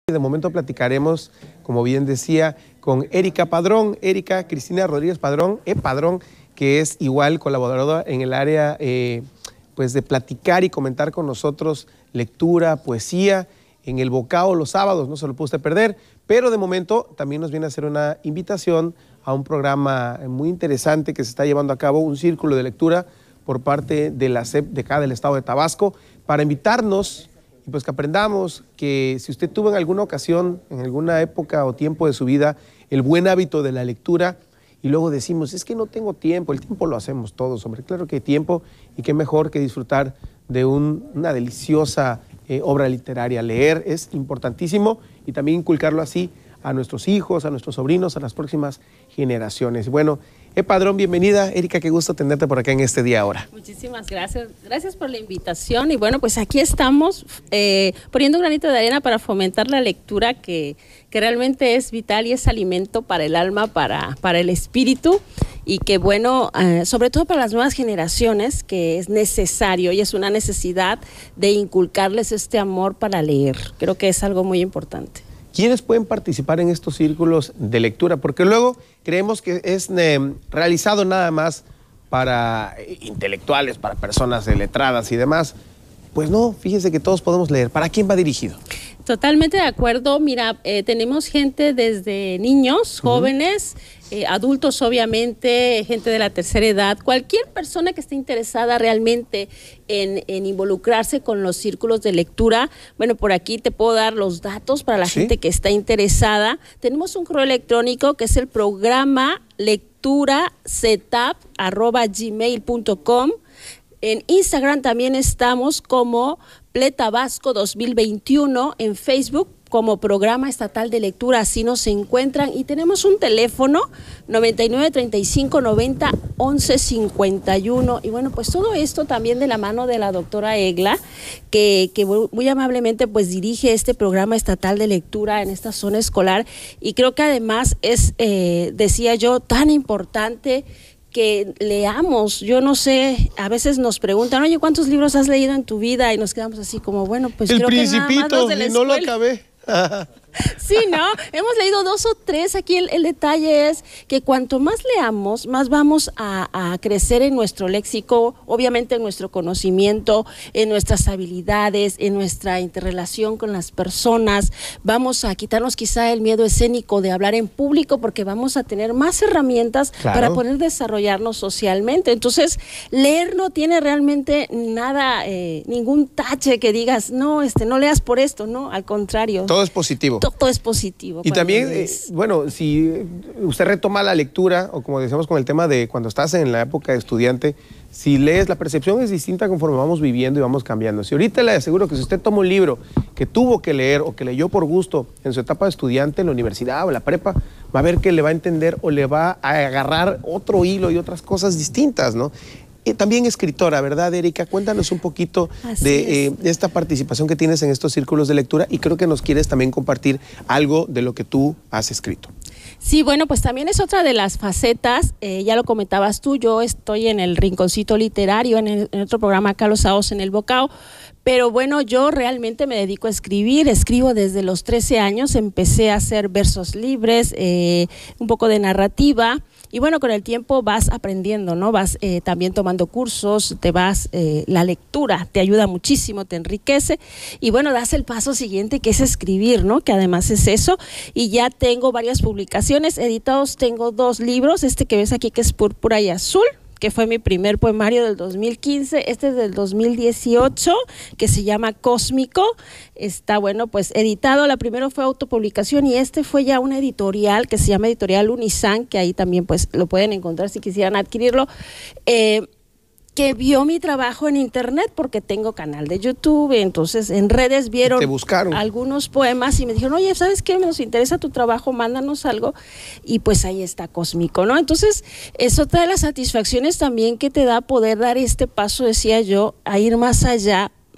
De momento platicaremos, como bien decía, con Erika Padrón, Erika Cristina Rodríguez Padrón, Padrón, que es igual colaboradora en el área pues de platicar y comentar con nosotros lectura, poesía, en el Bocao los sábados, no se lo puede usted perder, pero de momento también nos viene a hacer una invitación a un programa muy interesante que se está llevando a cabo, un círculo de lectura por parte de la SEP de acá del estado de Tabasco, para invitarnos y pues que aprendamos que si usted tuvo en alguna ocasión, en alguna época o tiempo de su vida, el buen hábito de la lectura y luego decimos, es que no tengo tiempo, el tiempo lo hacemos todos, hombre, claro que hay tiempo y qué mejor que disfrutar de una deliciosa obra literaria. Leer es importantísimo y también inculcarlo así a nuestros hijos, a nuestros sobrinos, a las próximas generaciones. Bueno, Padrón, bienvenida. Erika, qué gusto tenerte por acá en este día ahora. Muchísimas gracias. Gracias por la invitación. Y bueno, pues aquí estamos poniendo un granito de arena para fomentar la lectura que realmente es vital y es alimento para el alma, para el espíritu. Y que bueno, sobre todo para las nuevas generaciones, que es necesario y es una necesidad de inculcarles este amor para leer. Creo que es algo muy importante. ¿Quiénes pueden participar en estos círculos de lectura? Porque luego creemos que es realizado nada más para intelectuales, para personas letradas y demás. Pues no, fíjese que todos podemos leer. ¿Para quién va dirigido? Totalmente de acuerdo. Mira, tenemos gente desde niños, jóvenes, adultos obviamente, gente de la tercera edad, cualquier persona que esté interesada realmente en involucrarse con los círculos de lectura. Bueno, por aquí te puedo dar los datos para la gente que está interesada. Tenemos un correo electrónico que es el programa lecturasetup@gmail.com. En Instagram también estamos como Pletabasco 2021, en Facebook como Programa Estatal de Lectura, así nos encuentran, y tenemos un teléfono 99 35 90 11 51, y bueno, pues todo esto también de la mano de la doctora Egla, que muy amablemente pues dirige este Programa Estatal de Lectura en esta zona escolar, y creo que además es, decía yo, tan importante que leamos. Yo no sé, a veces nos preguntan, oye, ¿cuántos libros has leído en tu vida? Y nos quedamos así como, bueno, pues El creo Principito, que nada más los de la y no lo escuela. acabé. Sí, ¿no? Hemos leído 2 o 3. Aquí el detalle es que cuanto más leamos, más vamos a crecer en nuestro léxico, obviamente en nuestro conocimiento, en nuestras habilidades, en nuestra interrelación con las personas. Vamos a quitarnos quizá el miedo escénico de hablar en público, porque vamos a tener más herramientas para poder desarrollarnos socialmente. Entonces, leer no tiene realmente nada, ningún tache que digas, no, no leas por esto, no, al contrario. Todo es positivo. Todo es positivo. Y también, bueno, si usted retoma la lectura, o como decíamos con el tema de cuando estás en la época de estudiante, si lees, la percepción es distinta conforme vamos viviendo y vamos cambiando. Si ahorita le aseguro que si usted toma un libro que tuvo que leer o que leyó por gusto en su etapa de estudiante, en la universidad o en la prepa, va a ver que le va a entender o le va a agarrar otro hilo y otras cosas distintas, ¿no? También escritora, ¿verdad, Erika? Cuéntanos un poquito de esta participación que tienes en estos círculos de lectura, y creo que nos quieres también compartir algo de lo que tú has escrito. Sí, bueno, pues también es otra de las facetas, ya lo comentabas tú, yo estoy en el Rinconcito Literario, en otro programa acá los sábados en el Bocao, pero bueno, yo realmente me dedico a escribir, escribo desde los 13 años, empecé a hacer versos libres, un poco de narrativa. Y bueno, con el tiempo vas aprendiendo, ¿no? Vas también tomando cursos, la lectura te ayuda muchísimo, te enriquece, y bueno, das el paso siguiente, que es escribir, ¿no? Que además es eso, y ya tengo varias publicaciones editados, tengo 2 libros, este que ves aquí que es Púrpura y Azul, que fue mi primer poemario del 2015, este es del 2018, que se llama Cósmico, está bueno, pues editado, la primera fue autopublicación y este fue ya una editorial que se llama Editorial Unisan, que ahí también pues lo pueden encontrar si quisieran adquirirlo, que vio mi trabajo en internet porque tengo canal de YouTube, entonces en redes vieron algunos poemas y me dijeron, oye, ¿sabes qué? Nos interesa tu trabajo, mándanos algo, y pues ahí está Cósmico, ¿no? Entonces es otra de las satisfacciones también que te da poder dar este paso, decía yo, a ir más allá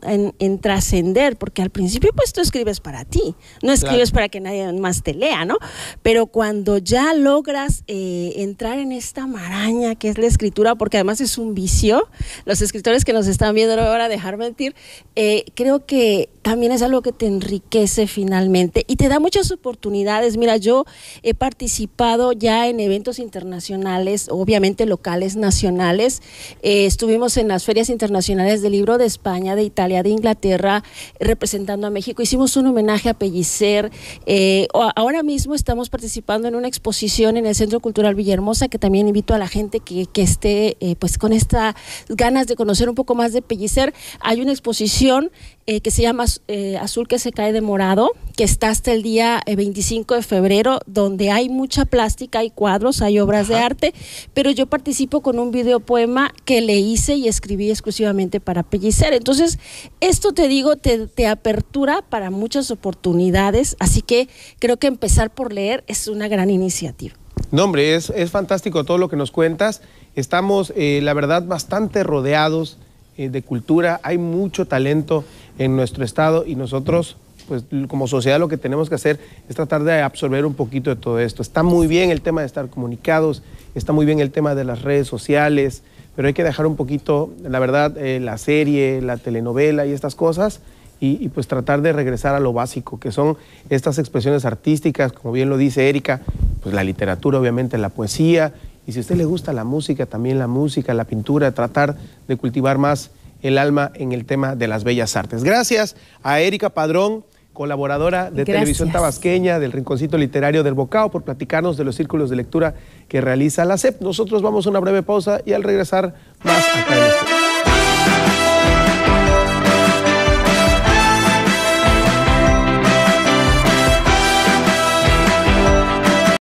en trascender, porque al principio pues tú escribes para ti, no escribes para que nadie más te lea, ¿no? Pero cuando ya logras entrar en esta maraña que es la escritura, porque además es un vicio, los escritores que nos están viendo no me van a dejar mentir, creo que también es algo que te enriquece finalmente y te da muchas oportunidades. Mira, yo he participado ya en eventos internacionales, obviamente locales, nacionales. Estuvimos en las ferias internacionales del libro de España, de Italia, de Inglaterra, representando a México. Hicimos un homenaje a Pellicer. Ahora mismo estamos participando en una exposición en el Centro Cultural Villahermosa, que también invito a la gente que esté pues con estas ganas de conocer un poco más de Pellicer. Hay una exposición que se llama Azul que se cae de morado, que está hasta el día 25 de febrero, donde hay mucha plástica, hay cuadros, hay obras de arte, pero yo participo con un videopoema que le hice y escribí exclusivamente para Pellicer. Entonces, esto te digo, te apertura para muchas oportunidades, así que creo que empezar por leer es una gran iniciativa. No, hombre, es fantástico todo lo que nos cuentas. Estamos, la verdad, bastante rodeados de cultura, hay mucho talento en nuestro estado y nosotros, pues como sociedad lo que tenemos que hacer es tratar de absorber un poquito de todo esto. Está muy bien el tema de estar comunicados, está muy bien el tema de las redes sociales, pero hay que dejar un poquito, la verdad, la serie, la telenovela y estas cosas y pues tratar de regresar a lo básico, que son estas expresiones artísticas, como bien lo dice Erika, pues la literatura, obviamente la poesía, y si a usted le gusta la música, también la música, la pintura, tratar de cultivar más el alma en el tema de las bellas artes. Gracias a Erika Padrón, colaboradora de Televisión Tabasqueña, del Rinconcito Literario del Bocao, por platicarnos de los círculos de lectura que realiza la SEP. Nosotros vamos a una breve pausa y al regresar más acá en este.